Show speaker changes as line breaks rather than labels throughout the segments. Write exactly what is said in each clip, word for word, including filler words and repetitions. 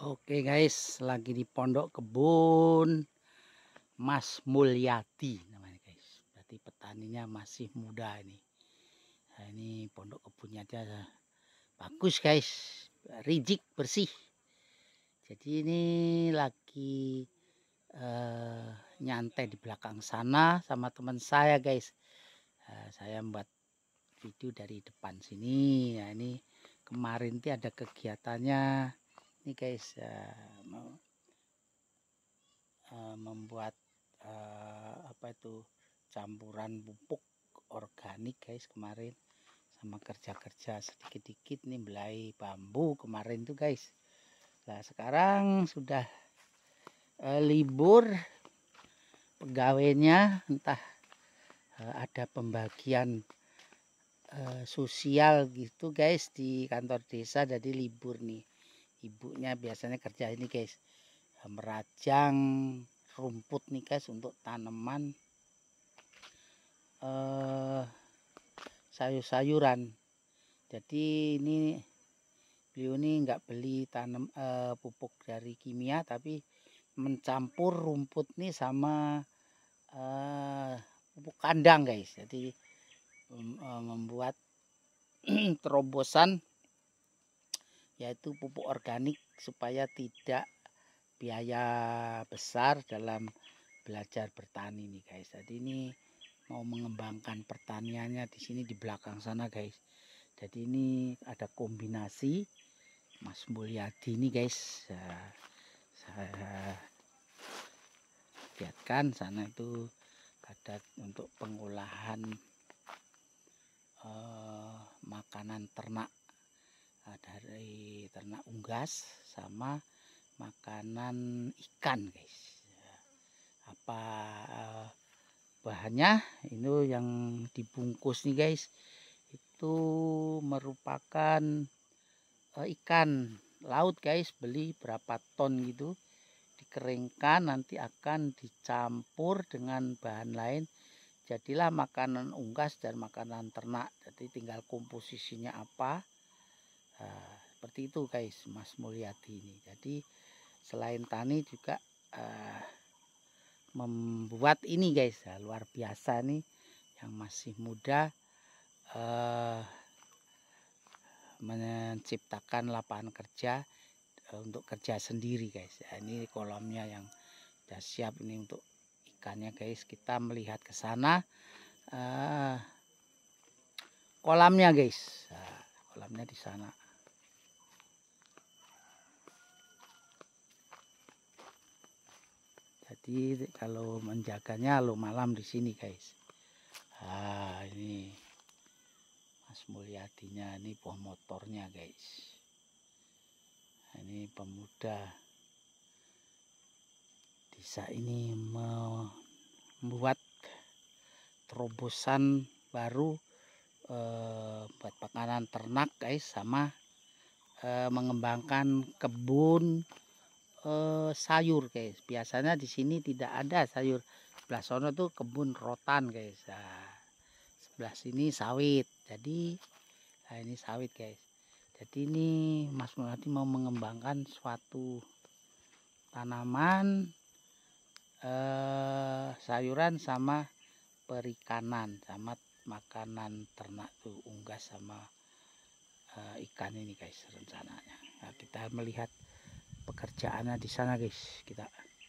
Oke guys, lagi di pondok kebun Mas Mulyadi namanya guys. Berarti petaninya masih muda ini. Nah, ini pondok kebunnya aja bagus guys, rijik bersih. Jadi ini lagi eh, nyantai di belakang sana sama teman saya guys. Nah, saya membuat video dari depan sini. Nah, ini kemarin tuh ada kegiatannya. Ini guys, uh, uh, membuat uh, apa itu campuran pupuk organik guys kemarin, sama kerja-kerja sedikit-dikit nih belai bambu kemarin tuh guys. Nah sekarang sudah uh, libur pegawainya, entah uh, ada pembagian uh, sosial gitu guys di kantor desa, jadi libur nih. Ibunya biasanya kerja ini guys, merajang rumput nih guys untuk tanaman eh, sayur-sayuran. Jadi ini beliau ini nggak beli tanam eh, pupuk dari kimia, tapi mencampur rumput nih sama eh, pupuk kandang guys. Jadi membuat terobosan yaitu pupuk organik supaya tidak biaya besar dalam belajar bertani nih guys. Jadi ini mau mengembangkan pertaniannya di sini di belakang sana guys. Jadi ini ada kombinasi Mas Mulyadi ini guys. Saya, saya lihatkan sana itu ada untuk pengolahan eh, makanan ternak, dari ternak unggas sama makanan ikan guys. Apa uh, bahannya ini yang dibungkus nih guys, itu merupakan uh, ikan laut guys. Beli berapa ton gitu, dikeringkan, nanti akan dicampur dengan bahan lain, jadilah makanan unggas dan makanan ternak. Jadi tinggal komposisinya apa. Nah, seperti itu guys Mas Mulyadi ini. Jadi selain tani juga uh, membuat ini guys. Nah, luar biasa nih yang masih muda uh, menciptakan lapangan kerja uh, untuk kerja sendiri guys. Nah, ini kolamnya yang sudah siap ini untuk ikannya guys. Kita melihat ke sana uh, kolamnya guys. Nah, kolamnya di sana. Jadi kalau menjaganya lo malam di sini guys. Ah ini Mas Mulyadinya, ini buah motornya guys. Ini pemuda desa ini membuat terobosan baru eh, buat makanan ternak guys, sama eh, mengembangkan kebun eh, sayur guys. Biasanya di sini tidak ada sayur. Sebelah sana tuh kebun rotan guys. Nah, sebelah sini sawit. Jadi nah ini sawit guys. Jadi ini Mas Mulyadi mau mengembangkan suatu tanaman eh, sayuran sama perikanan, sama makanan ternak tuh unggas sama eh, ikan ini guys rencananya. Nah, kita melihat pekerjaannya di sana guys. Kita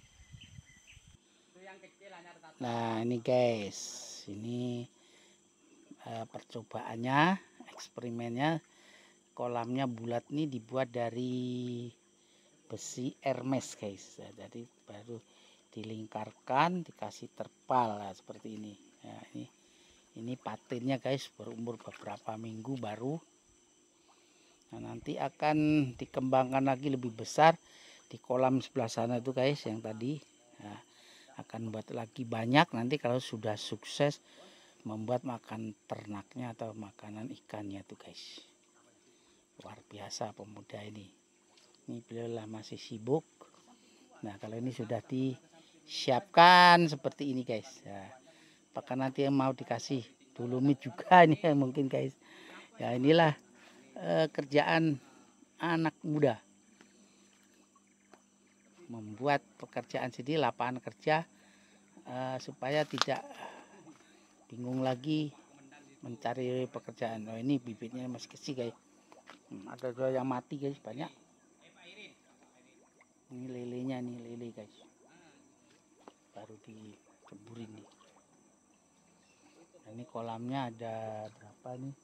nah ini guys, ini eh, percobaannya, eksperimennya. Kolamnya bulat nih dibuat dari besi Hermes guys. Nah, jadi baru dilingkarkan, dikasih terpal nah, seperti ini. Nah, ini ini patinnya guys, berumur beberapa minggu baru. Nah, nanti akan dikembangkan lagi lebih besar di kolam sebelah sana itu guys yang tadi. Nah, akan buat lagi banyak nanti kalau sudah sukses membuat makan ternaknya atau makanan ikannya tuh guys. Luar biasa pemuda ini. Ini beliau lah masih sibuk. Nah kalau ini sudah disiapkan seperti ini guys. Nah, apakah nanti yang mau dikasih dolomit juga ini mungkin guys. Ya inilah eh, kerjaan anak muda. membuat pekerjaan sendiri, lapangan kerja, uh, supaya tidak bingung lagi mencari pekerjaan. Oh, ini bibitnya masih kecil guys. Hmm, ada dua yang mati guys, banyak. Ini lelenya nih, lele guys. Baru diceburin nih. Nah, ini kolamnya ada berapa nih?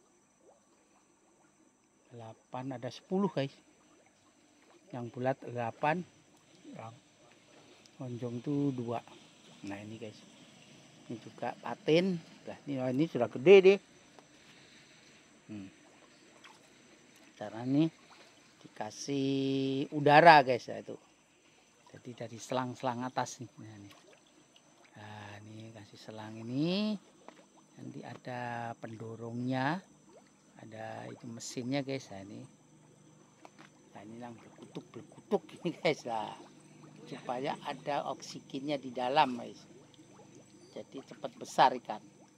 delapan, ada sepuluh guys. Yang bulat delapan, yang lonjong tuh dua. Nah ini guys, ini juga patin. Nah, ini, oh, ini sudah gede deh. Hmm. Cara ini dikasih udara guys ya itu. Jadi dari selang-selang atas nih. Nah, ini. Nah, ini kasih selang ini. Nanti ada pendorongnya, ada itu mesinnya guys. Nah, ini. Nah, ini yang berkutuk-berkutuk ini guys lah. Supaya ada oksigennya di dalam guys. Jadi cepat besar ikan.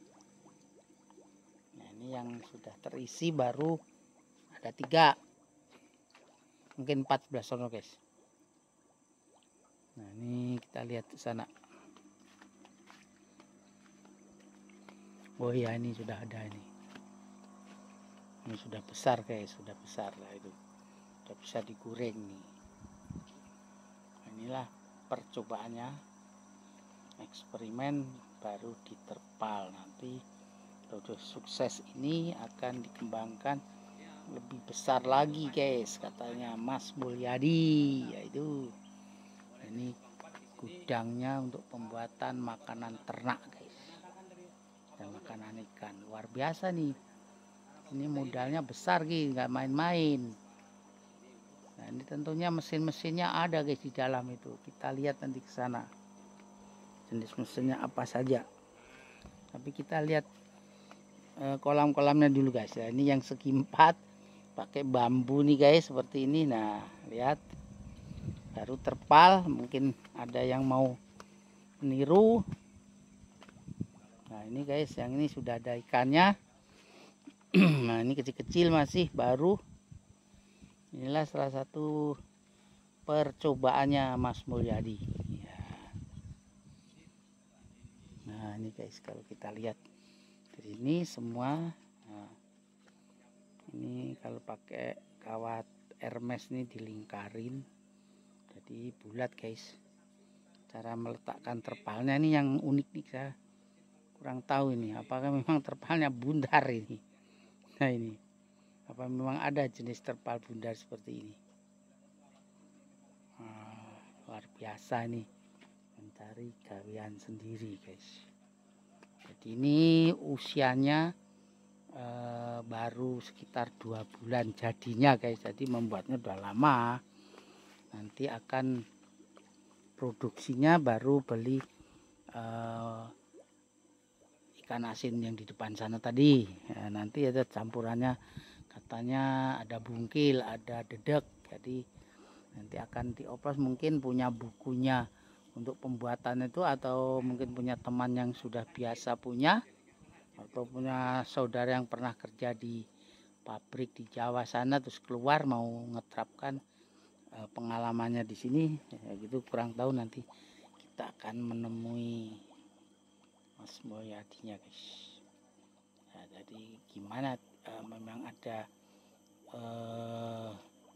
Nah, ini yang sudah terisi baru ada tiga. Mungkin empat belas sono guys. Nah, ini kita lihat ke sana. Oh iya, ini sudah ada ini. Ini sudah besar guys, sudah besar lah itu. Sudah bisa digoreng nih. Nah, inilah percobaannya. Eksperimen baru diterpal. Nanti kalau sukses ini akan dikembangkan lebih besar lagi guys, katanya Mas Mulyadi. Yaitu ini gudangnya untuk pembuatan makanan ternak guys, dan makanan ikan. Luar biasa nih, ini modalnya besar guys, nggak main-main. Nah, ini tentunya mesin-mesinnya ada guys di dalam itu. Kita lihat nanti ke sana jenis mesinnya apa saja. Tapi kita lihat eh, kolam-kolamnya dulu guys ya. Ini yang segi empat pakai bambu nih guys, seperti ini. Nah lihat, baru terpal. Mungkin ada yang mau meniru. Nah ini guys, yang ini sudah ada ikannya. Nah ini kecil-kecil masih baru. Inilah salah satu percobaannya Mas Mulyadi ya. Nah ini guys, kalau kita lihat dari ini semua. Nah, ini kalau pakai kawat Hermes ini dilingkarin jadi bulat guys. Cara meletakkan terpalnya ini yang unik nih, saya kurang tahu ini apakah memang terpalnya bundar ini. Nah ini apa memang ada jenis terpal bundar seperti ini. Nah, luar biasa nih, mencari gawean sendiri guys. Jadi ini usianya eh, baru sekitar dua bulan jadinya guys. Jadi membuatnya udah lama. Nanti akan produksinya baru beli eh, ikan asin yang di depan sana tadi ya, nanti ada campurannya, katanya ada bungkil, ada dedek. Jadi nanti akan dioplos, mungkin punya bukunya untuk pembuatan itu, atau mungkin punya teman yang sudah biasa punya, atau punya saudara yang pernah kerja di pabrik di Jawa sana terus keluar mau ngeterapkan eh, pengalamannya di sini ya, gitu kurang tahu. Nanti kita akan menemui Mas Mulyadinya guys. Nah, jadi gimana uh, memang ada uh,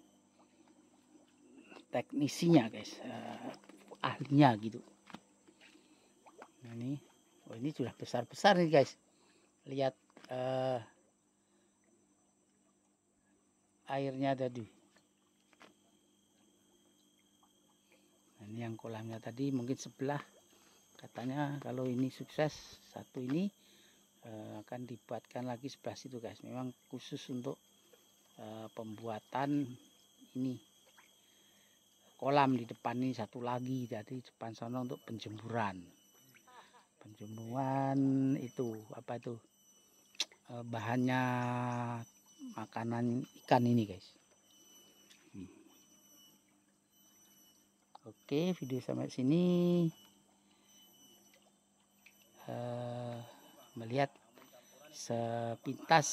teknisinya guys, uh, ahlinya gitu. Nah, ini, oh ini sudah besar-besar nih guys. Lihat uh, airnya tadi. Nah, ini yang kolamnya tadi mungkin sebelah. Katanya kalau ini sukses satu ini uh, akan dibuatkan lagi sebelah situ guys. Memang khusus untuk uh, pembuatan ini kolam di depan ini satu lagi. Jadi depan sana untuk penjemuran. Penjemuran itu apa itu uh, bahannya makanan ikan ini guys. Hmm. Oke, video sampai sini. Uh, melihat sepintas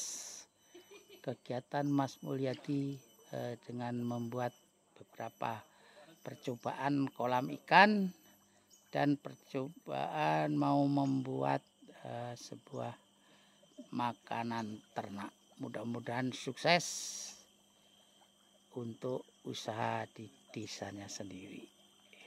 kegiatan Mas Mulyadi uh, dengan membuat beberapa percobaan kolam ikan dan percobaan mau membuat uh, sebuah makanan ternak. Mudah-mudahan sukses untuk usaha di desanya sendiri.